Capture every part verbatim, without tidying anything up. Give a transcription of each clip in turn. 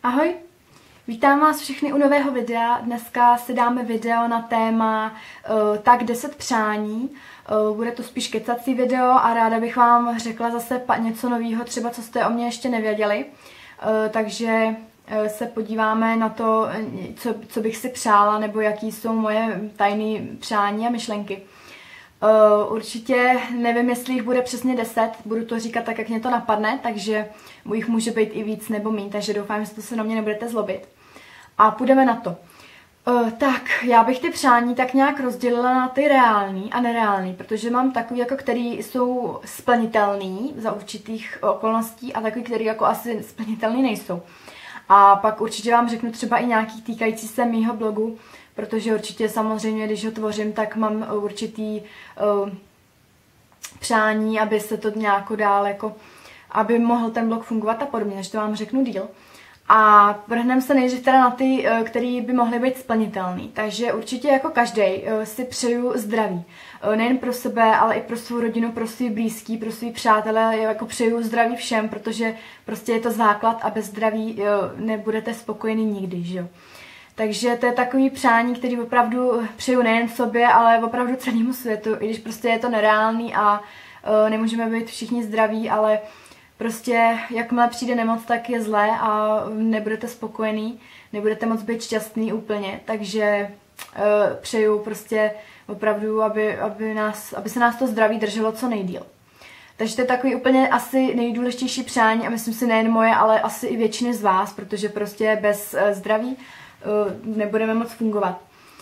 Ahoj, vítám vás všechny u nového videa. Dneska si dáme video na téma uh, tak deset přání. Uh, bude to spíš kecací video a ráda bych vám řekla zase něco nového, třeba co jste o mě ještě nevěděli. Uh, takže uh, se podíváme na to, co, co bych si přála, nebo jaký jsou moje tajné přání a myšlenky. Uh, určitě nevím, jestli jich bude přesně deset, budu to říkat tak, jak mě to napadne, takže jich může být i víc nebo méně, takže doufám, že to se na mě nebudete zlobit. A půjdeme na to. Uh, tak, já bych ty přání tak nějak rozdělila na ty reální a nereální, protože mám takový, jako který jsou splnitelný za určitých okolností a takový, který jako asi splnitelný nejsou. A pak určitě vám řeknu třeba i nějaký týkající se mýho blogu, protože určitě samozřejmě, když ho tvořím, tak mám určitý uh, přání, aby se to nějak dál, jako, aby mohl ten blog fungovat a podobně, takže to vám řeknu díl. A vrhneme se nejdřív teda na ty, uh, který by mohly být splnitelný. Takže určitě jako každý uh, si přeju zdraví. Uh, nejen pro sebe, ale i pro svou rodinu, pro svý blízký, pro svý přátelé, jako přeju zdraví všem, protože prostě je to základ a bez zdraví uh, nebudete spokojení nikdy, že jo. Takže to je takový přání, který opravdu přeju nejen sobě, ale opravdu celému světu, i když prostě je to nereálný a uh, nemůžeme být všichni zdraví, ale prostě jakmile přijde nemoc, tak je zlé a nebudete spokojený, nebudete moc být šťastný úplně, takže uh, přeju prostě opravdu, aby, aby, nás, aby se nás to zdraví drželo co nejdýl. Takže to je takový úplně asi nejdůležitější přání a myslím si nejen moje, ale asi i většiny z vás, protože prostě bez uh, zdraví nebudeme moc fungovat.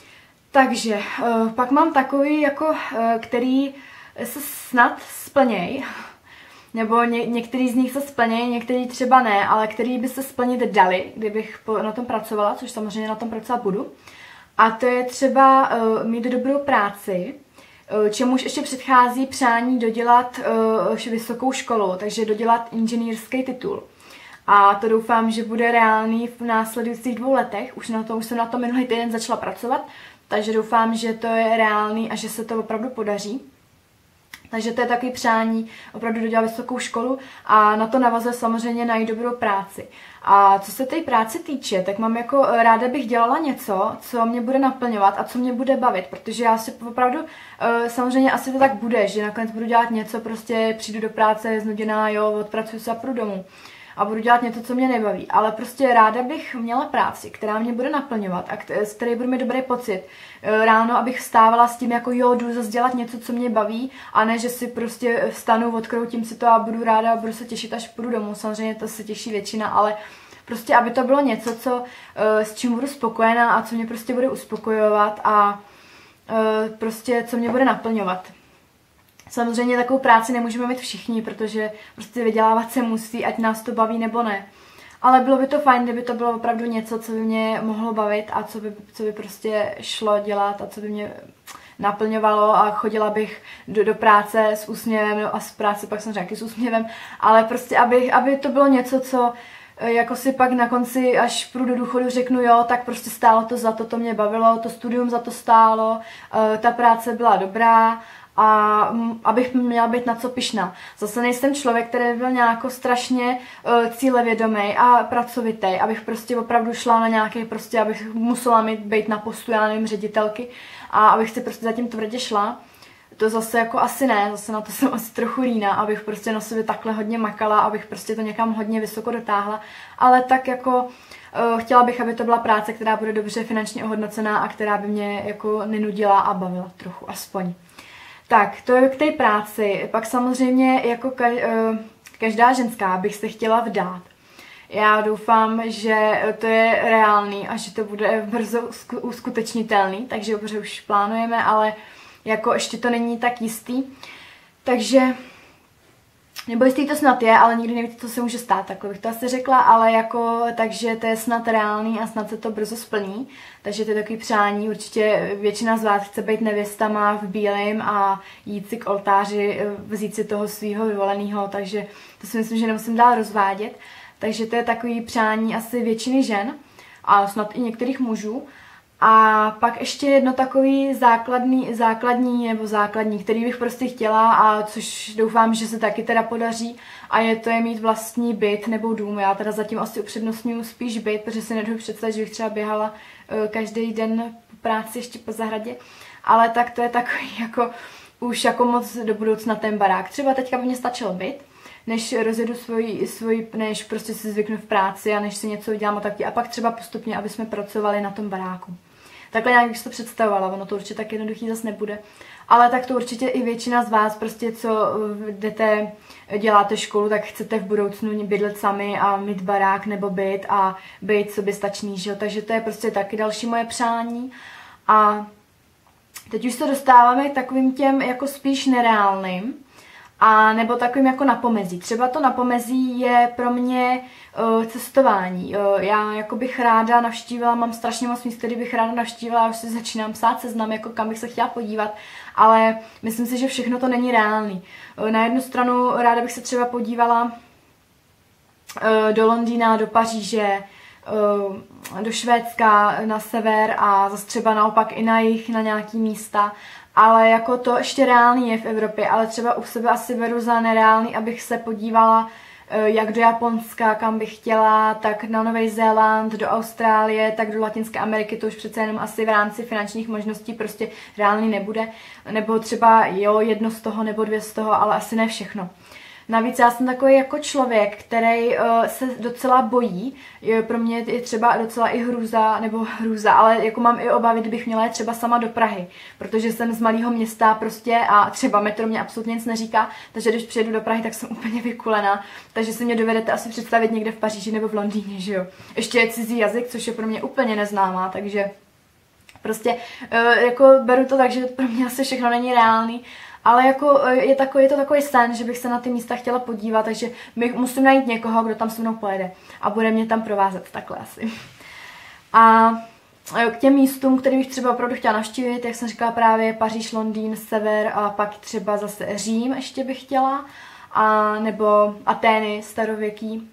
Takže pak mám takový, jako, který se snad splněj, nebo ně, některý z nich se splněj, některý třeba ne, ale který by se splnit dali, kdybych na tom pracovala, což samozřejmě na tom pracovat budu. A to je třeba mít dobrou práci, čemuž ještě předchází přání dodělat vysokou školu, takže dodělat inženýrský titul. A to doufám, že bude reálný v následujících dvou letech. Už, na to, už jsem na to minulý týden začala pracovat, takže doufám, že to je reálný a že se to opravdu podaří. Takže to je takový přání opravdu dodělat vysokou školu a na to navazuje samozřejmě najít dobrou práci. A co se té práce týče, tak mám jako ráda bych dělala něco, co mě bude naplňovat a co mě bude bavit, protože já si opravdu, samozřejmě asi to tak bude, že nakonec budu dělat něco, prostě přijdu do práce znuděná, jo, odpracuju se a půjdu domů. A budu dělat něco, co mě nebaví. Ale prostě ráda bych měla práci, která mě bude naplňovat a z které budu mít dobrý pocit. Ráno, abych vstávala s tím, jako jo, jdu zase dělat něco, co mě baví, a ne, že si prostě vstanu, odkroutím si to a budu ráda a budu se těšit, až půjdu domů. Samozřejmě to se těší většina, ale prostě, aby to bylo něco, co, s čím budu spokojená a co mě prostě bude uspokojovat a prostě, co mě bude naplňovat. Samozřejmě takovou práci nemůžeme mít všichni, protože prostě vydělávat se musí, ať nás to baví nebo ne. Ale bylo by to fajn, kdyby to bylo opravdu něco, co by mě mohlo bavit a co by, co by prostě šlo dělat a co by mě naplňovalo a chodila bych do, do práce s úsměvem, no a z práce pak jsem řekla s úsměvem, ale prostě, aby, aby to bylo něco, co jako si pak na konci, až půjdu do důchodu, řeknu jo, tak prostě stálo to za to, to mě bavilo, to studium za to stálo, ta práce byla dobrá, a abych měla být na co pyšná. Zase nejsem člověk, který byl nějak strašně uh, cílevědomý a pracovitý, abych prostě opravdu šla na nějaký, prostě abych musela mít, být na postu, já nevím, ředitelky a abych si prostě zatím tvrdě šla. To zase jako asi ne, zase na to jsem asi trochu líná, abych prostě na sobě takhle hodně makala, abych prostě to někam hodně vysoko dotáhla, ale tak jako uh, chtěla bych, aby to byla práce, která bude dobře finančně ohodnocená a která by mě jako nenudila a bavila trochu aspoň. Tak, to je k té práci. Pak samozřejmě jako každá ženská bych se chtěla vdát. Já doufám, že to je reálný a že to bude brzo uskutečnitelný, takže dobře už plánujeme, ale jako ještě to není tak jistý. Takže, nebo jistý to snad je, ale nikdy nevíte, co se může stát, takhle bych to asi řekla, ale jako, takže to je snad reálný a snad se to brzo splní. Takže to je takový přání, určitě většina z vás chce být nevěstama v bílém a jít si k oltáři, vzít si toho svého vyvoleného, takže to si myslím, že nemusím dál rozvádět. Takže to je takový přání asi většiny žen a snad i některých mužů. A pak ještě jedno takový základní, základní nebo základní, který bych prostě chtěla a což doufám, že se taky teda podaří a je to je mít vlastní byt nebo dům. Já teda zatím asi upřednostňuji spíš byt, protože si nedovedu představit, že bych třeba běhala uh, každý den po práci ještě po zahradě, ale tak to je takový jako už jako moc do budoucna ten barák. Třeba teďka by mě stačil byt, než rozjedu svoji, svoji, než prostě si zvyknu v práci a než si něco udělám a taky. A pak třeba postupně, aby jsme pracovali na tom baráku. Takhle nějak bych si to představovala, ono to určitě tak jednoduchý zase nebude. Ale tak to určitě i většina z vás, prostě co jdete, děláte školu, tak chcete v budoucnu bydlet sami a mít barák nebo byt a být soběstačný, že jo. Takže to je prostě taky další moje přání. A teď už se dostáváme k takovým těm jako spíš nereálným, a nebo takovým jako na pomezí. Třeba to na pomezí je pro mě uh, cestování. Uh, já jako bych ráda navštívila, mám strašně moc míst, který bych ráda navštívila, už si začínám psát seznam, jako kam bych se chtěla podívat, ale myslím si, že všechno to není reálný. Uh, na jednu stranu ráda bych se třeba podívala uh, do Londýna, do Paříže, uh, do Švédska, na sever a zase třeba naopak i na jih, na nějaký místa. Ale jako to ještě reálný je v Evropě, ale třeba u sebe asi beru za nereálný, abych se podívala jak do Japonska, kam bych chtěla, tak na Nový Zéland, do Austrálie, tak do Latinské Ameriky, to už přece jenom asi v rámci finančních možností prostě reálný nebude. Nebo třeba jo, jedno z toho nebo dvě z toho, ale asi ne všechno. Navíc já jsem takový jako člověk, který uh, se docela bojí. Je, pro mě je třeba docela i hrůza, nebo hrůza, ale jako mám i obavy, kdybych měla jít třeba sama do Prahy, protože jsem z malého města prostě a třeba metro mě absolutně nic neříká, takže když přijedu do Prahy, tak jsem úplně vykulená. Takže si mě dovedete asi představit někde v Paříži nebo v Londýně, že jo. Ještě je cizí jazyk, což je pro mě úplně neznámá, takže prostě uh, jako beru to tak, že pro mě asi všechno není reálný. Ale jako je, takový, je to takový sen, že bych se na ty místa chtěla podívat, takže musím najít někoho, kdo tam se mnou pojede a bude mě tam provázet, takhle asi. A k těm místům, který bych třeba opravdu chtěla navštívit, jak jsem říkala právě Paříž, Londýn, sever a pak třeba zase Řím ještě bych chtěla, a nebo Atény, starověký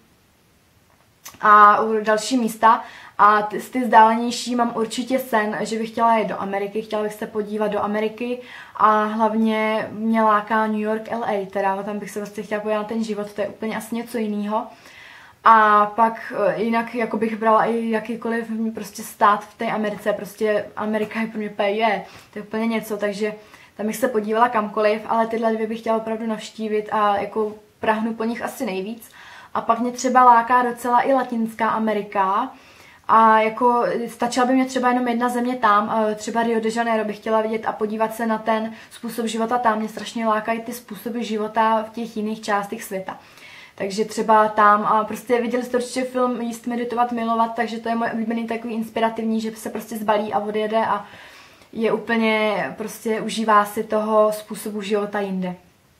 a další místa. A z ty vzdálenější mám určitě sen, že bych chtěla jít do Ameriky, chtěla bych se podívat do Ameriky a hlavně mě láká New York, L A, teda tam bych se vlastně chtěla podívat na ten život, to je úplně asi něco jiného. A pak jinak jako bych brala i jakýkoliv prostě stát v té Americe, prostě Amerika je pro mě je, to je úplně něco, takže tam bych se podívala kamkoliv, ale tyhle dvě bych chtěla opravdu navštívit a jako prahnu po nich asi nejvíc. A pak mě třeba láká docela i Latinská Amerika. A jako stačila by mě třeba jenom jedna země tam, třeba Rio de Janeiro bych chtěla vidět a podívat se na ten způsob života tam. Mě strašně lákají ty způsoby života v těch jiných částech světa. Takže třeba tam a prostě viděli jste určitě film Jíst, meditovat, milovat, takže to je můj oblíbený takový inspirativní, že se prostě zbalí a odjede a je úplně prostě užívá si toho způsobu života jinde.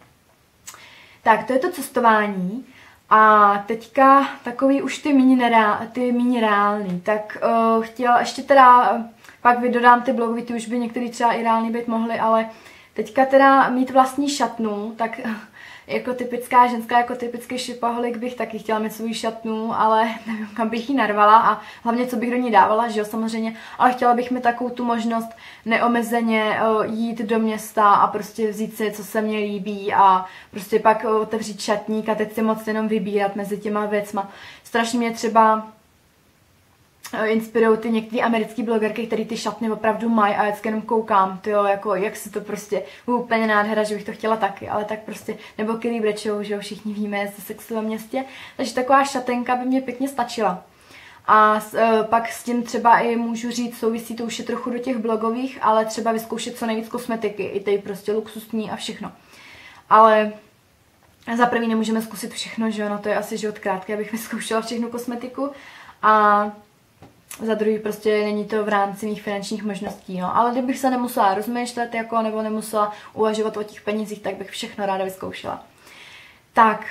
Tak to je to cestování. A teďka takový už ty míň, nereál, ty míň reálný, tak uh, chtěla ještě teda, uh, pak vydodám ty blogový, ty už by některý třeba i reálný být mohly, ale teďka teda mít vlastní šatnu, tak uh, jako typická ženská, jako typický šipaholik bych taky chtěla mít svou šatnu, ale nevím, kam bych ji narvala a hlavně, co bych do ní dávala, že jo, samozřejmě, ale chtěla bych mi takovou tu možnost neomezeně uh, jít do města a prostě vzít si, co se mně líbí a prostě pak uh, otevřít šatník a teď si moc jenom vybírat mezi těma věcma. Strašně mě třeba inspirují ty některé americké blogerky, které ty šatny opravdu mají a vždycky jenom koukám, tyjo, jako jak si to prostě úplně nádhera, že bych to chtěla taky, ale tak prostě, nebo Kelly Bradshaw, že jo, všichni víme, ze Sexu ve městě, takže taková šatenka by mě pěkně stačila. A s, e, pak s tím třeba i můžu říct, souvisí to už je trochu do těch blogových, ale třeba vyzkoušet co nejvíc kosmetiky, i ty prostě luxusní a všechno. Ale za první nemůžeme zkusit všechno, že jo, no to je asi život krátký, abych vyzkoušela všechnu kosmetiku a za druhý prostě není to v rámci mých finančních možností, no. Ale kdybych se nemusela rozmýšlet, jako, nebo nemusela uvažovat o těch penězích, tak bych všechno ráda vyzkoušela. Tak,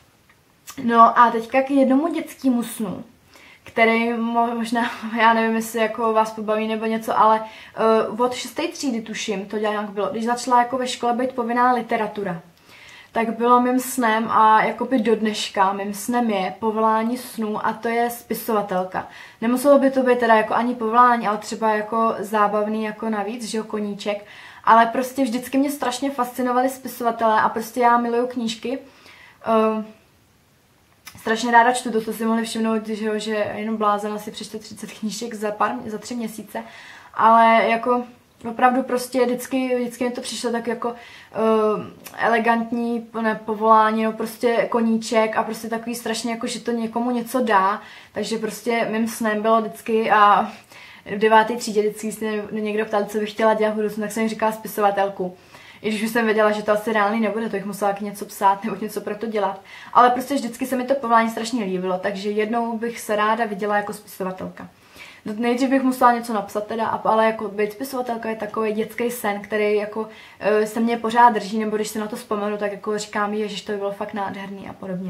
no a teďka k jednomu dětskému snu, který možná, já nevím, jestli jako vás pobaví nebo něco, ale uh, od šesté třídy tuším, to nějak bylo, když začala jako ve škole být povinná literatura. tak bylo mým snem a jakoby do dneška mým snem je povolání snů a to je spisovatelka. Nemuselo by to být teda jako ani povolání, ale třeba jako zábavný jako navíc, že jo, koníček. Ale prostě vždycky mě strašně fascinovali spisovatelé a prostě já miluju knížky. Uh, strašně ráda čtu, to, to si mohli všimnout, že, jo, že jenom blázena si přečte třicet knížek za, pár, za tři měsíce. Ale jako opravdu prostě vždycky, vždycky mi to přišlo tak jako uh, elegantní ne, povolání, no prostě koníček a prostě takový strašně jako, že to někomu něco dá. Takže prostě mým snem bylo vždycky a v deváté třídě vždycky si někdo ptal, co bych chtěla dělat v budoucnu, tak jsem jim říkala spisovatelku. I když už jsem věděla, že to asi reálný nebude, to bych musela něco psát nebo něco pro to dělat. Ale prostě vždycky se mi to povolání strašně líbilo, takže jednou bych se ráda viděla jako spisovatelka. Nejdřív bych musela něco napsat teda, ale jako být spisovatelka je takový dětský sen, který jako se mě pořád drží, nebo když se na to vzpomenu, tak jako říkám, ježiš, to by bylo fakt nádherný a podobně.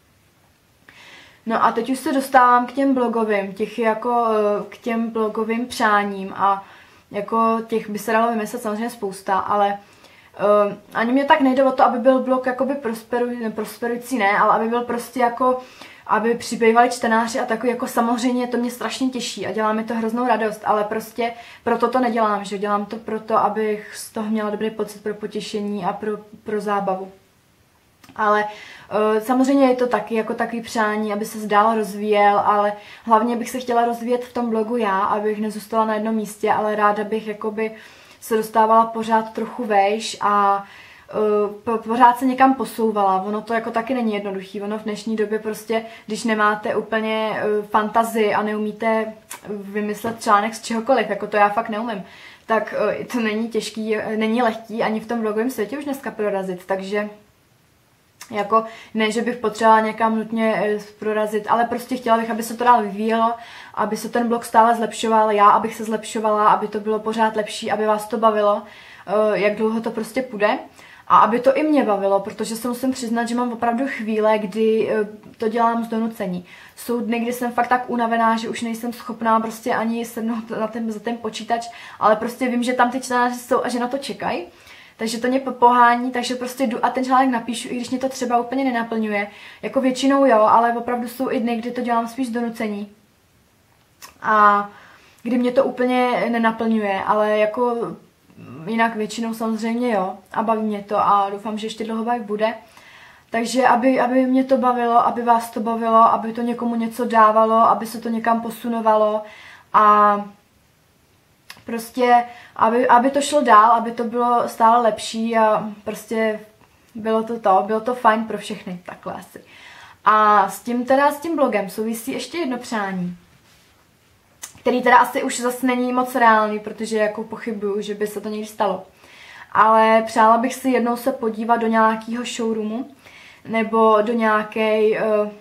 No a teď už se dostávám k těm blogovým, těch jako k těm blogovým přáním a jako těch by se dalo vymyslet samozřejmě spousta, ale uh, ani mě tak nejde o to, aby byl blog jakoby prosperuj, ne, prosperující, ne, ale aby byl prostě jako, aby přibývali čtenáři a takový jako samozřejmě to mě strašně těší a dělá mi to hroznou radost, ale prostě proto to nedělám, že dělám to proto, abych z toho měla dobrý pocit pro potěšení a pro, pro zábavu. Ale uh, samozřejmě je to taky jako takový přání, aby se dál rozvíjel, ale hlavně bych se chtěla rozvíjet v tom blogu já, abych nezůstala na jednom místě, ale ráda bych jakoby se dostávala pořád trochu vejš a uh, pořád se někam posouvala. Ono to jako taky není jednoduchý. Ono v dnešní době prostě, když nemáte úplně uh, fantazii a neumíte vymyslet článek z čehokoliv, jako to já fakt neumím, tak uh, to není těžký, není lehký ani v tom blogovém světě už dneska prorazit, takže jako ne, že bych potřebovala někam nutně prorazit, ale prostě chtěla bych, aby se to dál vyvíjelo, aby se ten blog stále zlepšoval, já, abych se zlepšovala, aby to bylo pořád lepší, aby vás to bavilo, jak dlouho to prostě půjde. A aby to i mě bavilo, protože se musím přiznat, že mám opravdu chvíle, kdy to dělám z donucení. Jsou dny, kdy jsem fakt tak unavená, že už nejsem schopná prostě ani sednout na ten, za ten počítač, ale prostě vím, že tam ty čtenáři jsou a že na to čekají. Takže to mě pohání, takže prostě jdu a ten článek napíšu, i když mě to třeba úplně nenaplňuje. Jako většinou jo, ale opravdu jsou i dny, kdy to dělám spíš z donucení. A kdy mě to úplně nenaplňuje, ale jako jinak většinou samozřejmě jo. A baví mě to a doufám, že ještě dlouho bavit bude. Takže aby, aby mě to bavilo, aby vás to bavilo, aby to někomu něco dávalo, aby se to někam posunovalo a prostě, aby, aby to šlo dál, aby to bylo stále lepší a prostě bylo to to, bylo to fajn pro všechny, takhle asi. A s tím teda, s tím blogem souvisí ještě jedno přání, který teda asi už zase není moc reálný, protože jako pochybuju, že by se to někdy stalo. Ale přála bych si jednou se podívat do nějakého showroomu, nebo do nějaké,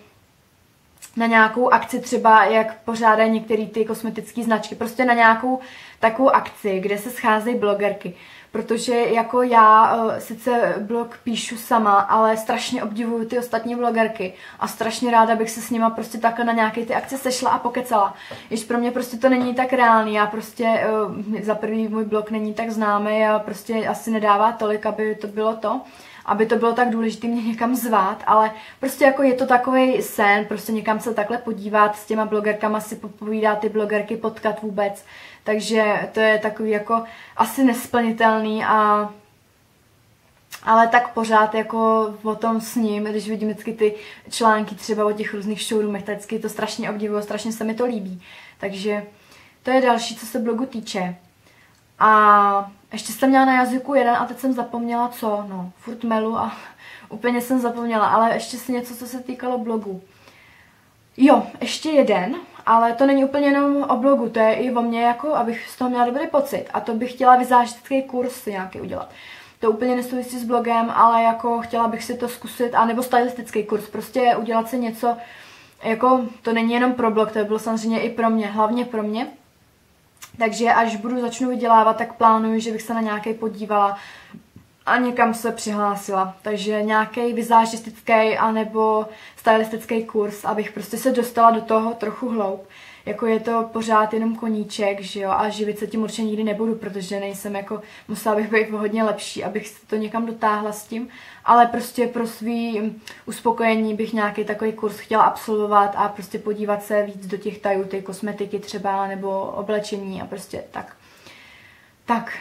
na nějakou akci třeba, jak pořádají některé ty kosmetické značky, prostě na nějakou takovou akci, kde se scházejí blogerky. Protože jako já sice blog píšu sama, ale strašně obdivuju ty ostatní blogerky a strašně ráda bych se s nima prostě takhle na nějaké ty akce sešla a pokecala. Když pro mě prostě to není tak reálný, já prostě za první můj blog není tak známý a prostě asi nedává tolik, aby to bylo to, aby to bylo tak důležité mě někam zvát, ale prostě jako je to takový sen, prostě někam se takhle podívat, s těma blogerkama si popovídat, ty blogerky potkat vůbec. Takže to je takový jako asi nesplnitelný a ale tak pořád jako o tom s ním, když vidím vždycky ty články třeba o těch různých showroomech, tak vždycky to strašně obdivuju, strašně se mi to líbí. Takže to je další, co se blogu týče. A ještě jsem měla na jazyku jeden a teď jsem zapomněla co, no, furt melu a úplně jsem zapomněla, ale ještě si něco, co se týkalo blogu. Jo, ještě jeden, ale to není úplně jenom o blogu, to je i o mně, jako, abych z toho měla dobrý pocit. A to bych chtěla vizážistický kurz nějaký udělat. To úplně nesouvisí s blogem, ale jako chtěla bych si to zkusit, anebo stylistický kurz, prostě udělat si něco, jako to není jenom pro blog, to bylo samozřejmě i pro mě, hlavně pro mě. Takže až budu začnu vydělávat, tak plánuju, že bych se na nějaký podívala a někam se přihlásila. Takže nějaký vizážistický anebo stylistický kurz, abych prostě se dostala do toho trochu hloub. Jako je to pořád jenom koníček, že jo, a živit se tím určitě nikdy nebudu, protože nejsem jako, musela bych být hodně lepší, abych se to někam dotáhla s tím, ale prostě pro svý uspokojení bych nějaký takový kurz chtěla absolvovat a prostě podívat se víc do těch tajů, té kosmetiky třeba, nebo oblečení a prostě tak. Tak.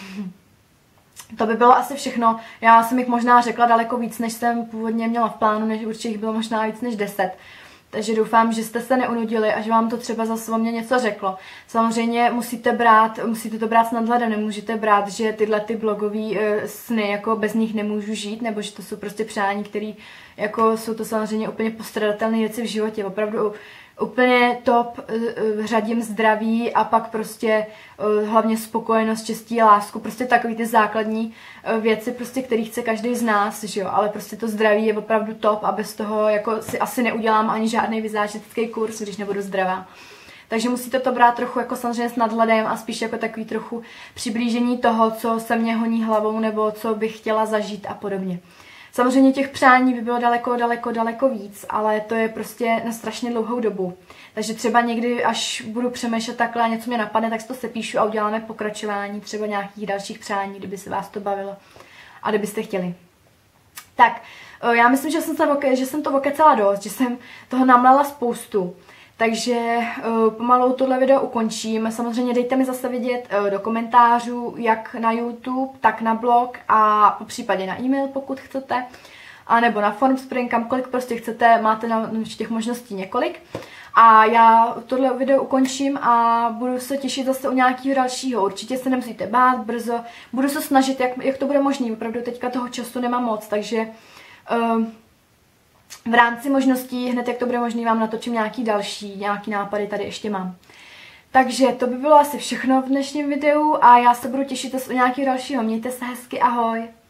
To by bylo asi všechno. Já jsem jich možná řekla daleko víc, než jsem původně měla v plánu, než určitě jich bylo možná víc než deset. Takže doufám, že jste se neunudili a že vám to třeba zase o mě něco řeklo. Samozřejmě musíte brát, musíte to brát s nadhledem, nemůžete brát, že tyhle ty blogové uh, sny, jako bez nich nemůžu žít, nebo že to jsou prostě přání, které jako jsou to samozřejmě úplně postradatelné věci v životě. Opravdu úplně top, uh, řadím zdraví a pak prostě uh, hlavně spokojenost, štěstí, lásku, prostě takový ty základní uh, věci, prostě, které chce každý z nás, že jo, ale prostě to zdraví je opravdu top a bez toho jako si asi neudělám ani žádný vizážistický kurz, když nebudu zdravá. Takže musíte to brát trochu jako samozřejmě s nadhledem a spíš jako takový trochu přiblížení toho, co se mě honí hlavou nebo co bych chtěla zažít a podobně. Samozřejmě těch přání by bylo daleko, daleko, daleko víc, ale to je prostě na strašně dlouhou dobu. Takže třeba někdy, až budu přemýšlet takhle a něco mě napadne, tak si to sepíšu a uděláme pokračování třeba nějakých dalších přání, kdyby se vás to bavilo a kdybyste chtěli. Tak, já myslím, že jsem, to, že jsem to okecala dost, že jsem toho namlala spoustu. Takže uh, pomalu tohle video ukončím. Samozřejmě dejte mi zase vědět uh, do komentářů, jak na YouTube, tak na blog a po případě na e-mail, pokud chcete. A nebo na Formspring, kamkoliv prostě chcete, máte na těch možností několik. A já tohle video ukončím a budu se těšit zase u nějakého dalšího. Určitě se nemusíte bát, brzo. Budu se snažit, jak, jak to bude možné. Opravdu teďka toho času nemám moc, takže... Uh, v rámci možností, hned jak to bude možný, vám natočím nějaký další, nějaký nápady tady ještě mám. Takže to by bylo asi všechno v dnešním videu a já se budu těšit u nějakého dalšího. Mějte se hezky, ahoj!